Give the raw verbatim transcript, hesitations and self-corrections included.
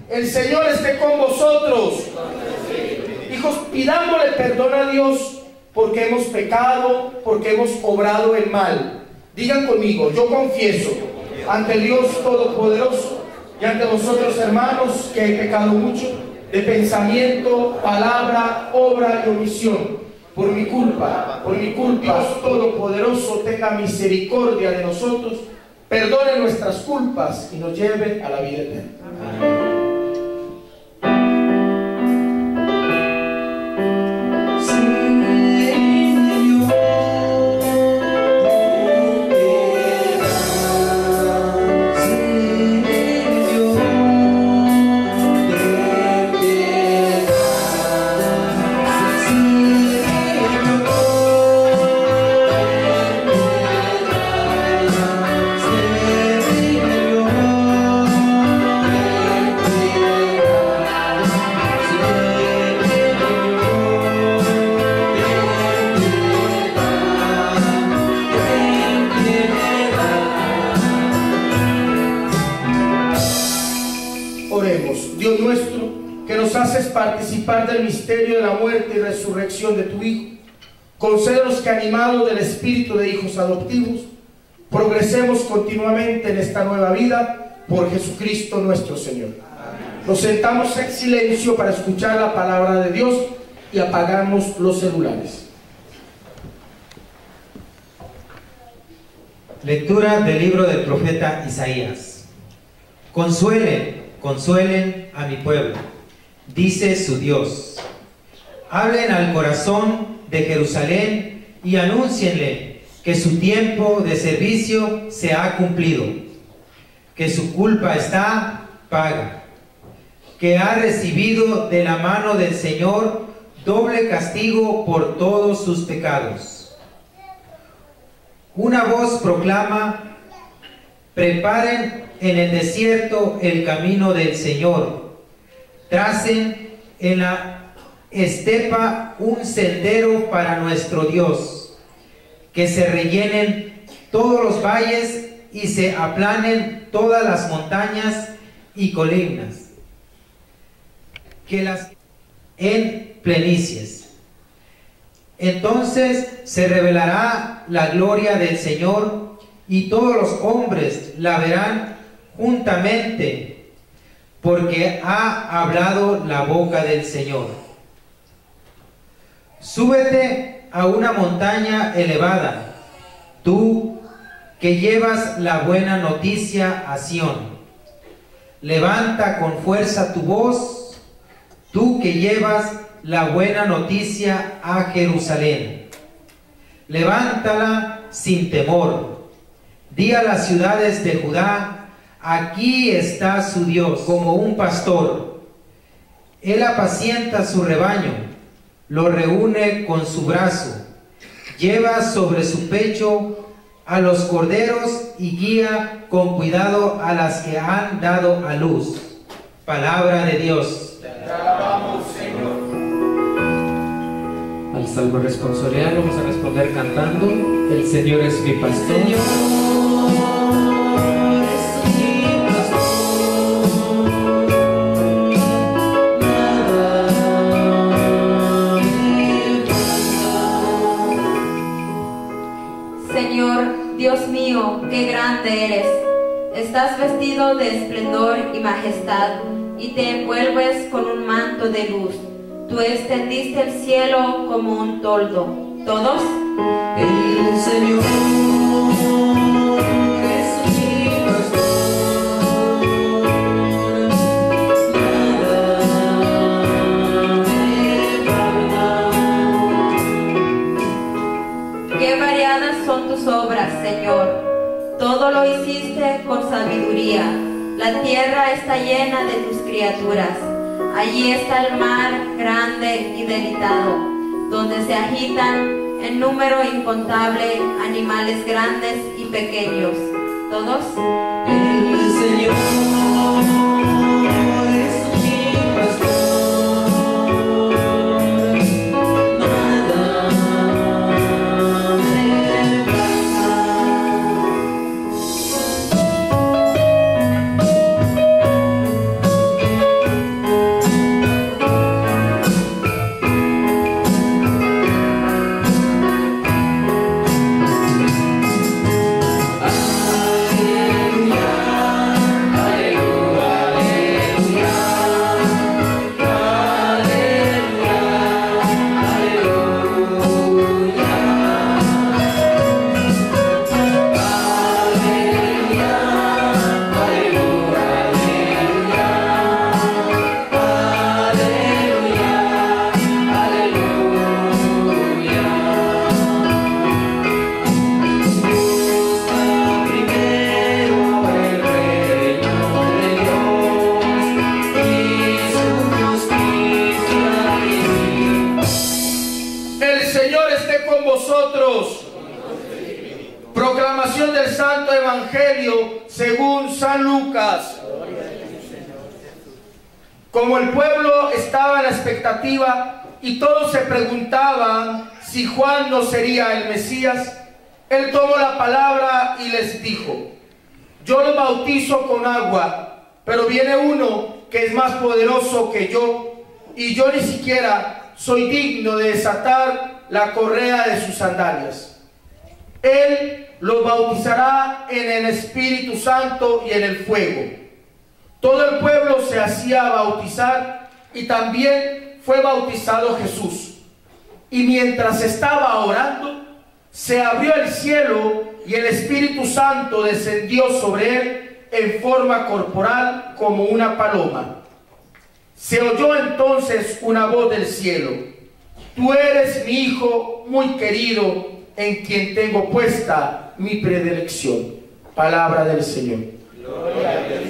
El Señor esté con vosotros. Hijos, pidámosle perdón a Dios porque hemos pecado, porque hemos obrado el mal. Digan conmigo, yo confieso ante Dios Todopoderoso y ante vosotros, hermanos, que he pecado mucho de pensamiento, palabra, obra y omisión. Por mi culpa, por mi culpa, Dios Todopoderoso tenga misericordia de nosotros, perdone nuestras culpas y nos lleve a la vida eterna. Amén. Participar del misterio de la muerte y resurrección de tu Hijo, concédenos que, animados del espíritu de hijos adoptivos, progresemos continuamente en esta nueva vida por Jesucristo nuestro Señor. Amén. Nos sentamos en silencio para escuchar la palabra de Dios y apagamos los celulares. Lectura del libro del profeta Isaías. Consuelen, consuelen a mi pueblo, dice su Dios. Hablen al corazón de Jerusalén y anúncienle que su tiempo de servicio se ha cumplido, que su culpa está paga, que ha recibido de la mano del Señor doble castigo por todos sus pecados. Una voz proclama: preparen en el desierto el camino del Señor, tracen en la estepa un sendero para nuestro Dios, que se rellenen todos los valles y se aplanen todas las montañas y colinas, que las en planicies. Entonces se revelará la gloria del Señor y todos los hombres la verán juntamente, porque ha hablado la boca del Señor. Súbete a una montaña elevada, tú que llevas la buena noticia a Sión. Levanta con fuerza tu voz, tú que llevas la buena noticia a Jerusalén. Levántala sin temor. Di a las ciudades de Judá: aquí está su Dios, como un pastor. Él apacienta su rebaño, lo reúne con su brazo, lleva sobre su pecho a los corderos y guía con cuidado a las que han dado a luz. Palabra de Dios. Te alabamos, Señor. Al salmo responsorial vamos a responder cantando: el Señor es mi pastor. El Señor es mi pastor. Señor, Dios mío, qué grande eres. Estás vestido de esplendor y majestad, y te envuelves con un manto de luz. Tú extendiste el cielo como un toldo. ¿Todos? El Señor es mi pastor. Nada me falta. Qué variadas son tus obras, Señor. Todo lo hiciste con sabiduría. La tierra está llena de tus criaturas. Allí está el mar grande y debilitado, donde se agitan en número incontable animales grandes y pequeños. ¿Todos? El Señor es mi pastor. Nada me falta. Proclamación del Santo Evangelio según San Lucas. Como el pueblo estaba en la expectativa y todos se preguntaban si Juan no sería el Mesías, él tomó la palabra y les dijo: yo los bautizo con agua, pero viene uno que es más poderoso que yo, y yo ni siquiera soy digno de desatar la correa de sus sandalias. Él los bautizará en el Espíritu Santo y en el fuego. Todo el pueblo se hacía bautizar y también fue bautizado Jesús. Y mientras estaba orando, se abrió el cielo y el Espíritu Santo descendió sobre él en forma corporal como una paloma. Se oyó entonces una voz del cielo: tú eres mi Hijo muy querido, en quien tengo puesta mi predilección. Palabra del Señor. Gloria a Dios.